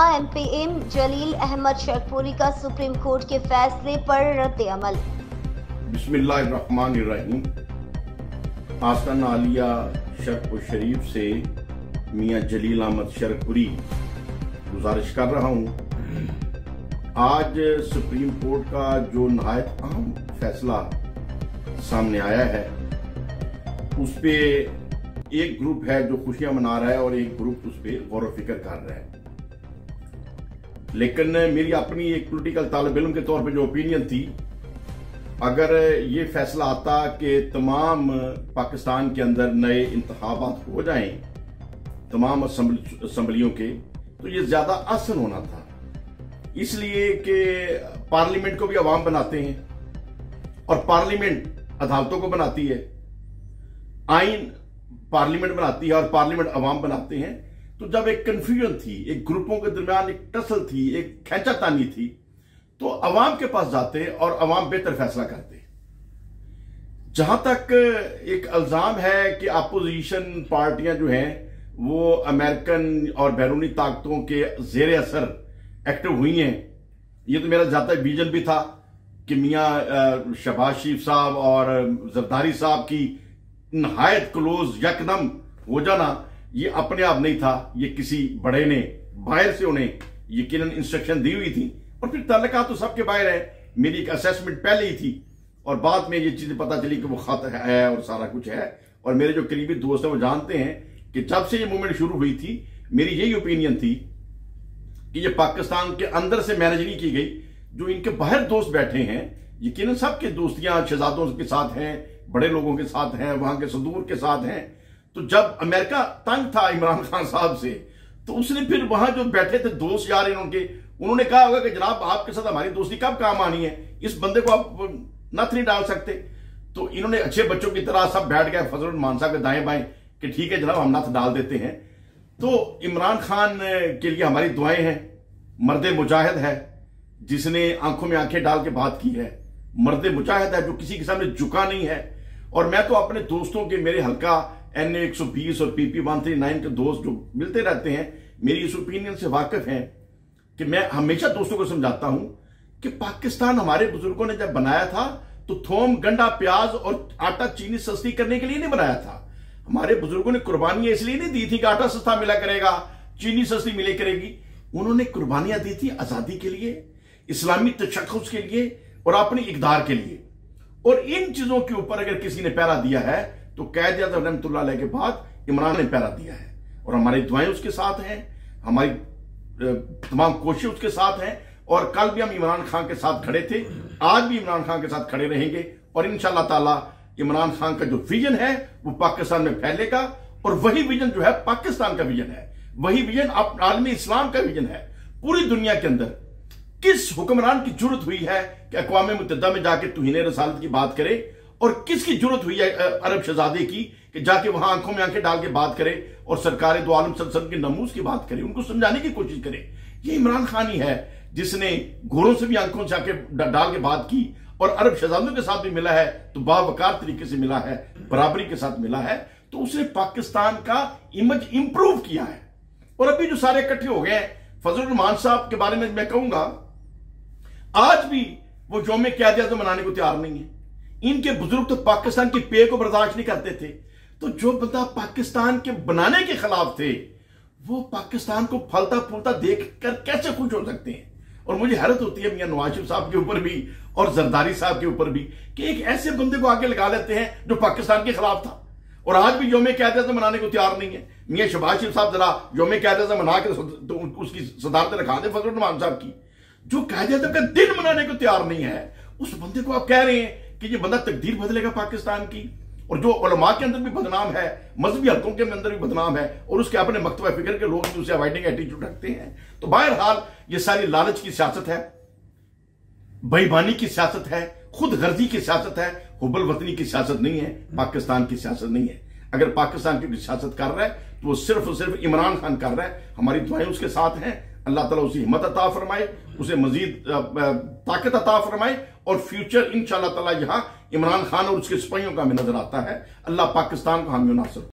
MPM जलील अहमद शेखपुरी का supreme court के फैसले पर रद्द अमल। बिस्मिल्लाहिर्रहमानिर्रहीम। आस्ताना आलिया शेखपुर शरीफ से मियां जलील अहमद शेखपुरी गुजारिश कर रहा हूं, आज सुप्रीम कोर्ट का जो नहायत अहम फैसला सामने आया है उस पे एक ग्रुप है जो खुशियां मना रहा है और एक ग्रुप उस पे गौर व फिक्र कर रहा है। लेकिन मेरी अपनी एक पॉलिटिकल तालिब इल्म के तौर पे जो ओपिनियन थी, अगर ये फैसला आता कि तमाम पाकिस्तान के अंदर नए इंतखाबात हो जाएं तमाम असम्बलियों के, तो ये ज्यादा आसान होना था। इसलिए कि पार्लियामेंट को भी अवाम बनाते हैं और पार्लियामेंट अदालतों को बनाती है, आइन पार्लियामेंट बनाती है और पार्लियामेंट अवाम बनाते हैं। तो जब एक कंफ्यूजन थी, एक ग्रुपों के दरमियान एक टसल थी, एक खींचातानी थी, तो अवाम के पास जाते और अवाम बेहतर फैसला करते। जहां तक एक इल्जाम है कि अपोजिशन पार्टियां जो हैं वो अमेरिकन और बैरूनी ताकतों के जेर असर एक्टिव हुई हैं, ये तो मेरा ज्यादा विजन भी था कि मियां शहबाज शरीफ साहब और जरदारी साहब की नहायत क्लोज यकदम हो जाना ये अपने आप नहीं था, ये किसी बड़े ने बाहर से उन्हें यकीनन इंस्ट्रक्शन दी हुई थी और फिर ताल्लुकात तो सबके बाहर है। मेरी एक असेसमेंट पहले ही थी और बाद में ये चीजें पता चली कि वो खत है और सारा कुछ है। और मेरे जो करीबी दोस्त हैं वो जानते हैं कि जब से ये मूवमेंट शुरू हुई थी मेरी यही ओपिनियन थी कि ये पाकिस्तान के अंदर से मैनेज नहीं की गई। जो इनके बाहर दोस्त बैठे हैं, यकीनन सबके दोस्तियां शहजादों के साथ हैं, बड़े लोगों के साथ हैं, वहां के सदूर के साथ हैं। तो जब अमेरिका तंग था इमरान खान साहब से, तो उसने फिर वहां जो बैठे थे दोस्त यार उन्होंने कहा होगा कि जनाब आपके साथ हमारी दोस्ती कब काम आनी है, इस बंदे को आप नथ नहीं डाल सकते। तो इन्होंने अच्छे बच्चों की तरह सब बैठ गए फजल मान साहब के दाएं बाएं कि ठीक है जनाब हम नथ डाल देते हैं। तो इमरान खान के लिए हमारी दुआएं हैं। मर्द मुजाहिद है जिसने आंखों में आंखें डाल के बात की है, मर्द मुजाहिद है जो किसी के सामने झुका नहीं है। और मैं तो अपने दोस्तों के, मेरे हल्का NA 120 और PP 139 के दोस्त जो मिलते रहते हैं, मेरी इस ओपिनियन से वाकिफ हैं कि मैं हमेशा दोस्तों को समझाता हूं कि पाकिस्तान हमारे बुजुर्गों ने जब बनाया था तो थोम, गंडा, प्याज और आटा चीनी सस्ती करने के लिए नहीं बनाया था। हमारे बुजुर्गों ने कुर्बानियां इसलिए नहीं दी थी कि आटा सस्ता मिला करेगा, चीनी सस्ती मिले करेगी। उन्होंने कुर्बानियां दी थी आजादी के लिए, इस्लामी तशख्खुस के लिए और अपनी इक़दार के लिए। और इन चीजों के ऊपर अगर किसी ने पहरा दिया है तो कैद आज़म रहमतुल्लाह अलैह के बाद इमरान ने पहरा दिया है। और हमारी दुआएं उसके साथ हैं, हमारी तमाम कोशिशें उसके साथ हैं। और कल भी हम इमरान खान के साथ खड़े थे, आज भी इमरान खान के साथ खड़े रहेंगे। और इंशाअल्लाह ताला इमरान खान का जो विजन है वो पाकिस्तान में फैलेगा और वही विजन जो है पाकिस्तान का विजन है, वही विजन आलमी इस्लाम का विजन है। पूरी दुनिया के अंदर किस हुक्मरान की जरूरत हुई है कि अक़वाम मुत्तहिदा में जाके तौहीन रसालत की बात करे, और किसकी जरूरत हुई है अरब शहजादे की कि जाके वहां आंखों में आंखें डाल के बात करे और सरकार दो आलम सल्तनत के नमूज की बात करे, उनको समझाने की कोशिश करे। ये इमरान खान ही है जिसने घोरों से भी आंखों से आंखें डाल के बात की और अरब शहजादों के साथ भी मिला है तो बावकार तरीके से मिला है, बराबरी के साथ मिला है। तो उसने पाकिस्तान का इमेज इंप्रूव किया है। और अभी जो सारे इकट्ठे हो गए, फजल रहमान साहब के बारे में मैं कहूंगा, आज भी वो यौम क़यादत आज़म मनाने को तैयार नहीं है। इनके बुजुर्ग तो पाकिस्तान की पे को बर्दाश्त नहीं करते थे। तो जो बंदा पाकिस्तान के बनाने के खिलाफ थे वो पाकिस्तान को फलता फूलता देखकर कैसे खुश हो सकते हैं। और मुझे हैरत होती है मियां नवाज शरीफ साहब के ऊपर भी और जरदारी साहब के ऊपर भी कि एक ऐसे बंदे को आगे लगा लेते हैं जो पाकिस्तान के खिलाफ था और आज भी यौम क़यादत आज़म मनाने को तैयार नहीं है। मियां शहबाज शरीफ साहब जरा यौम क़यादत आज़म मना के तो उसकी सदारत रखा दे फजल रहमान साहब की, जो क़यादत आज़म का दिन मनाने को तैयार नहीं है। उस बंदे को आप कह रहे हैं कि ये बंदा तकदीर बदलेगा पाकिस्तान की। और जो उलमा के अंदर भी बदनाम है, मजहबी हलकों के अंदर भी बदनाम है और उसके अपने मकतबा फिक्र के लोग भी उसे अवॉइडिंग एटीट्यूड रखते हैं। तो बहरहाल ये सारी लालच की सियासत है, बेईमानी की सियासत है, खुद गर्जी की सियासत है, हुब्बुल वतनी की सियासत नहीं है, पाकिस्तान की सियासत नहीं है। अगर पाकिस्तान की सियासत कर रहा है तो वो सिर्फ और सिर्फ इमरान खान कर रहा है। हमारी दुआएं उसके साथ हैं। अल्लाह ताला उसे हिम्मत अता फरमाए, उसे मजीद ताकत अता फरमाए और फ्यूचर इंशाअल्लाह ताला यहां इमरान खान और उसके सिपाहियों का हमें नजर आता है। अल्लाह पाकिस्तान को हामी नासर